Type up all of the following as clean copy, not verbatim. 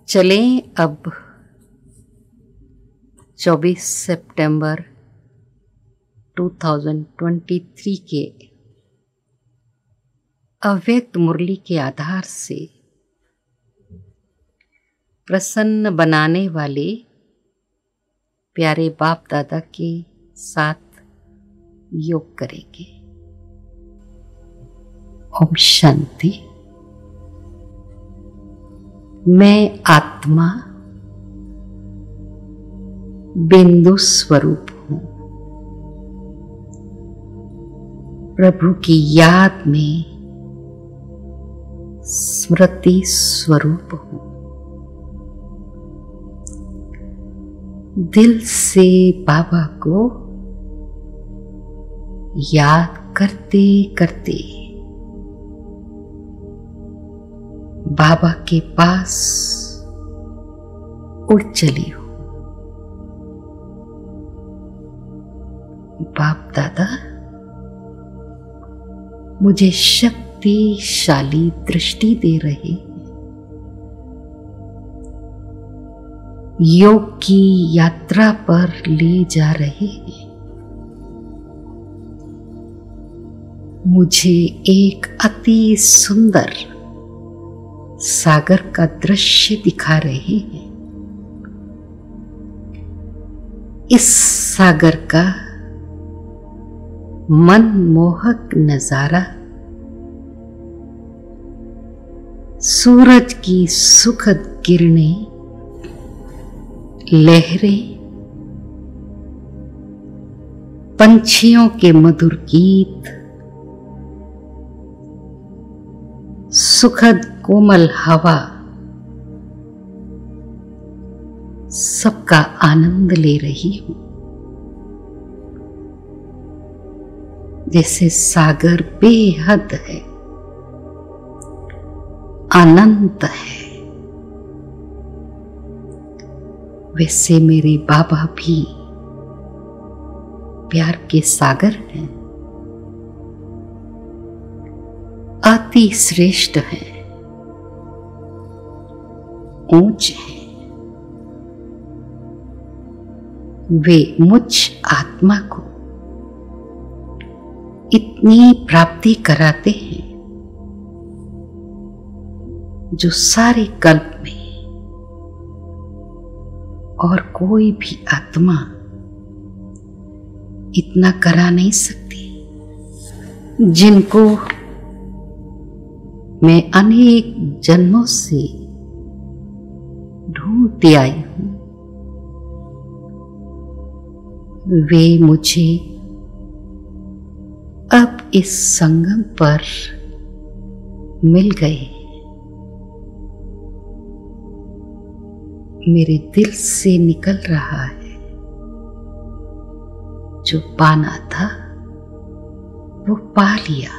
चलें अब 24 सितंबर 2023 के अव्यक्त मुरली के आधार से प्रसन्न बनाने वाले प्यारे बाप दादा के साथ योग करेंगे। ओम शांति। मैं आत्मा बिंदु स्वरूप हूं। प्रभु की याद में स्मृति स्वरूप हूं। दिल से बाबा को याद करते करते बाबा के पास उड़ चली हूं। बाप दादा मुझे शक्तिशाली दृष्टि दे रहे हैं। योग की यात्रा पर ले जा रहे हैं। मुझे एक अति सुंदर सागर का दृश्य दिखा रहे हैं। इस सागर का मनमोहक नजारा सूरज की सुखद किरणें, लहरें, पंछियों के मधुर गीत, सुखद कोमल हवा, सबका आनंद ले रही हूं। जैसे सागर बेहद है, अनंत है, वैसे मेरे बाबा भी प्यार के सागर हैं, अति श्रेष्ठ हैं, ऊंच हैं। वे मुझ आत्मा को इतनी प्राप्ति कराते हैं जो सारे कल्प में और कोई भी आत्मा इतना करा नहीं सकती, जिनको मैं अनेक जन्मों से ढूंढती आई हूं। वे मुझे अब इस संगम पर मिल गए। मेरे दिल से निकल रहा है, जो पाना था वो पा लिया।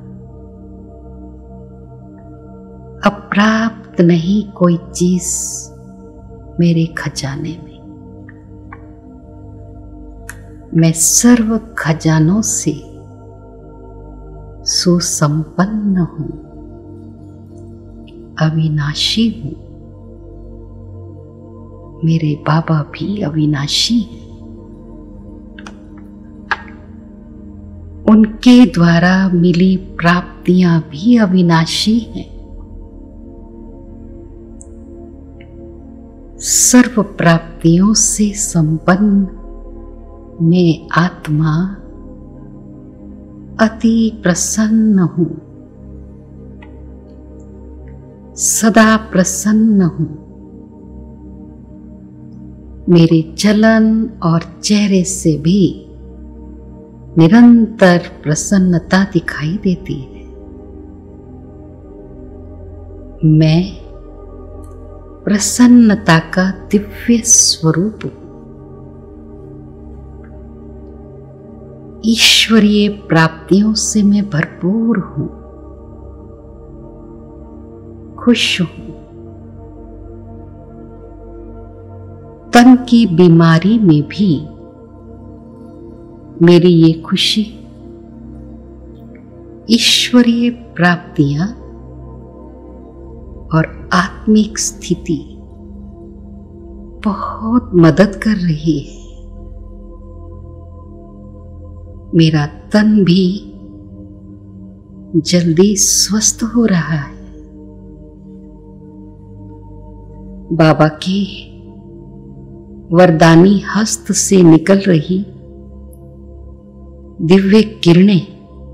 अब प्राप्त नहीं कोई चीज मेरे खजाने में। मैं सर्व खजानों से सुसंपन्न हूं, अविनाशी हूं। मेरे बाबा भी अविनाशी हैं। उनके द्वारा मिली प्राप्तियां भी अविनाशी हैं। सर्व प्राप्तियों से संपन्न मैं आत्मा अति प्रसन्न हूं, सदा प्रसन्न हूं। मेरे चलन और चेहरे से भी निरंतर प्रसन्नता दिखाई देती है। मैं प्रसन्नता का दिव्य स्वरूप हूं। ईश्वरीय प्राप्तियों से मैं भरपूर हूं, खुश हूं। तन की बीमारी में भी मेरी ये खुशी, ईश्वरीय प्राप्तियां और आत्मिक स्थिति बहुत मदद कर रही है। मेरा तन भी जल्दी स्वस्थ हो रहा है। बाबा के वरदानी हस्त से निकल रही दिव्य किरणें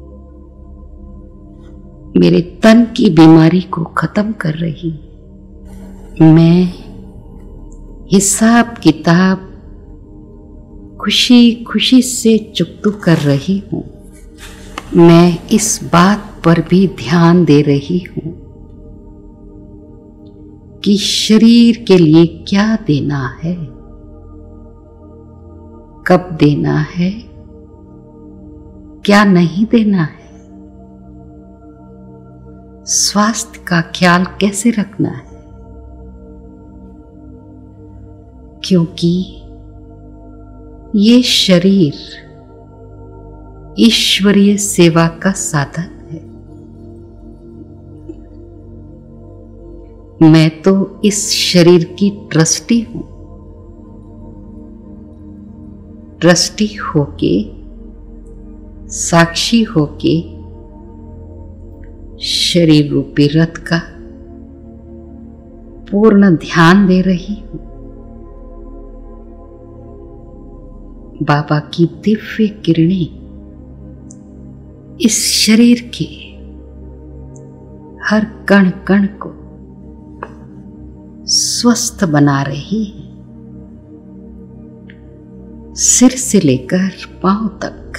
मेरे तन की बीमारी को खत्म कर रही। मैं हिसाब किताब खुशी खुशी से चुकता कर रही हूँ। मैं इस बात पर भी ध्यान दे रही हूँ कि शरीर के लिए क्या देना है, कब देना है, क्या नहीं देना है, स्वास्थ्य का ख्याल कैसे रखना है, क्योंकि ये शरीर ईश्वरीय सेवा का साधन है। मैं तो इस शरीर की ट्रस्टी हूं। ट्रस्टी होके, साक्षी होके शरीर रूपी रथ का पूर्ण ध्यान दे रही हूं। बाबा की दिव्य किरणें इस शरीर के हर कण कण को स्वस्थ बना रही है। सिर से लेकर पांव तक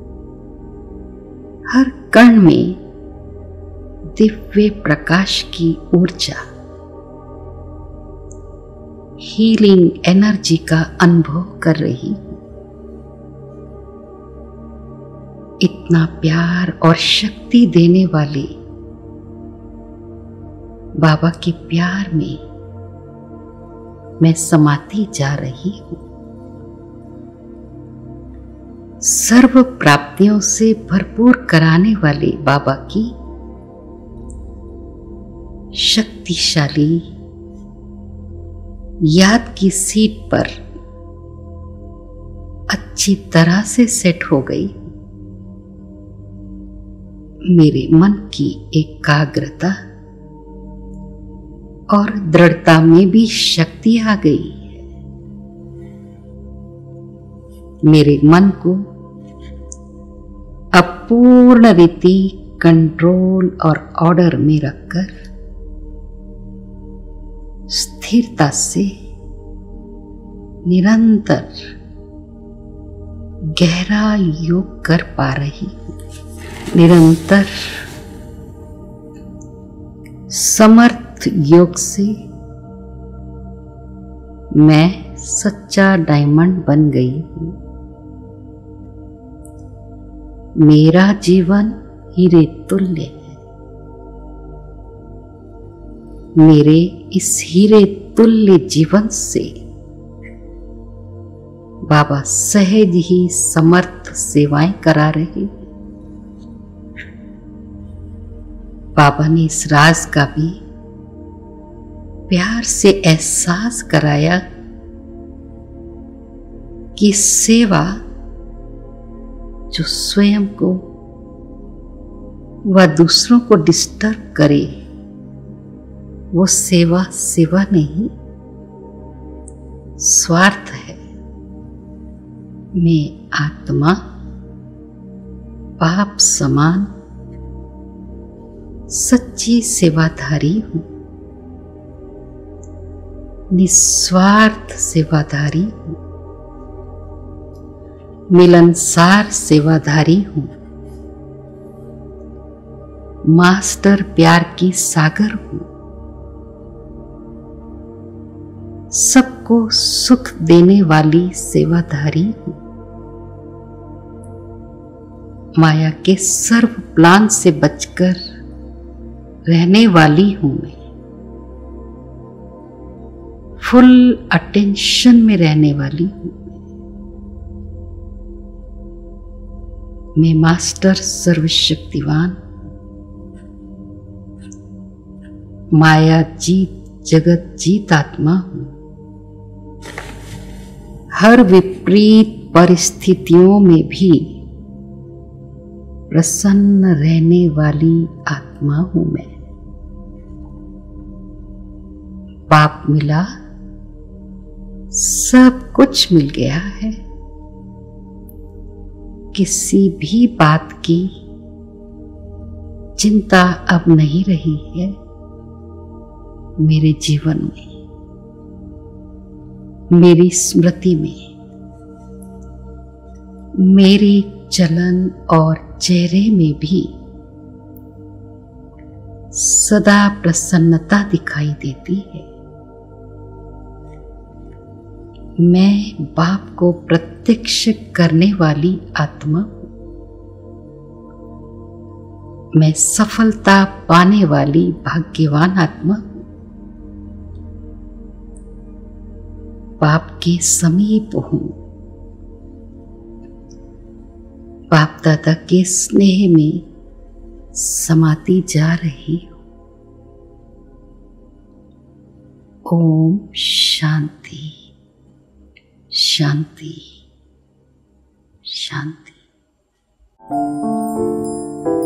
हर कण में दिव्य प्रकाश की ऊर्जा, हीलिंग एनर्जी का अनुभव कर रही हूं। इतना प्यार और शक्ति देने वाले बाबा के प्यार में मैं समाती जा रही हूं। सर्व प्राप्तियों से भरपूर कराने वाले बाबा की शक्तिशाली याद की सीट पर अच्छी तरह से सेट हो गई। मेरे मन की एकाग्रता और दृढ़ता में भी शक्ति आ गई है। मेरे मन को अपूर्ण रीति कंट्रोल और ऑर्डर में रखकर स्थिरता से निरंतर गहरा योग कर पा रही हूं। निरंतर समर्थ योग से मैं सच्चा डायमंड बन गई हूं। मेरा जीवन हीरे तुल्य है। मेरे इस हीरे तुल्य जीवन से बाबा सहज ही समर्थ सेवाएं करा रहे हैं। बाबा ने इस राज का भी प्यार से एहसास कराया कि सेवा जो स्वयं को व दूसरों को डिस्टर्ब करे वो सेवा सेवा नहीं, स्वार्थ है। मैं आत्मा पाप समान सच्ची सेवाधारी हूं, निस्वार्थ सेवाधारी हूं, मिलनसार सेवाधारी हूं, मास्टर प्यार की सागर हूं, सबको सुख देने वाली सेवाधारी हूं, माया के सर्व प्लान से बचकर रहने वाली हूं। मैं फुल अटेंशन में रहने वाली हूं। मैं मास्टर सर्वशक्तिवान, माया जीत जगत जीत आत्मा हूं। हर विपरीत परिस्थितियों में भी प्रसन्न रहने वाली आत्मा हूं मैं। पाप मिला, सब कुछ मिल गया है। किसी भी बात की चिंता अब नहीं रही है मेरे जीवन में, मेरी स्मृति में, मेरे चलन और चेहरे में भी सदा प्रसन्नता दिखाई देती है। मैं बाप को प्रत्यक्ष करने वाली आत्मा हूं। मैं सफलता पाने वाली भाग्यवान आत्मा हूं। बाप के समीप हूं। बाप दादा के स्नेह में समाती जा रही हूं। ओम शांति शांति शांति।